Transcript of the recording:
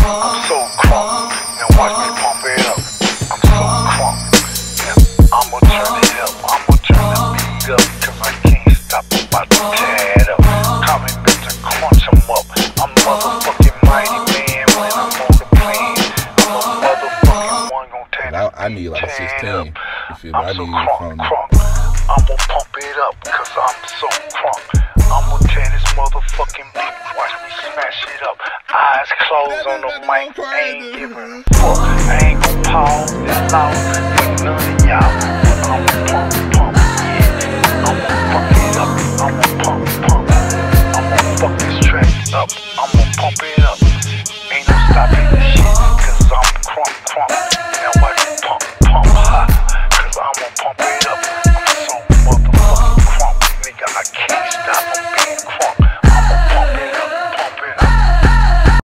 I'm so crunk. Now watch me pump it up. I'm so crunk. Yeah, I'ma turn it up. I'ma turn the beat up. Cause I can't stop about to tear it up. Call me Mr. Crunch 'em up. I'm motherfucking mighty man when I'm on the plane. I'm a motherfucking one gon' tear the I need like 16. You feel me? I I'm so need crunk. I'ma pump it up cause I'm so crunk. I'ma tear this motherfucking beat. Watch me smash it up. Eyes closed on the mic. I ain't giving a fuck. I ain't gon' pause this loud with none of y'all. I'ma pump.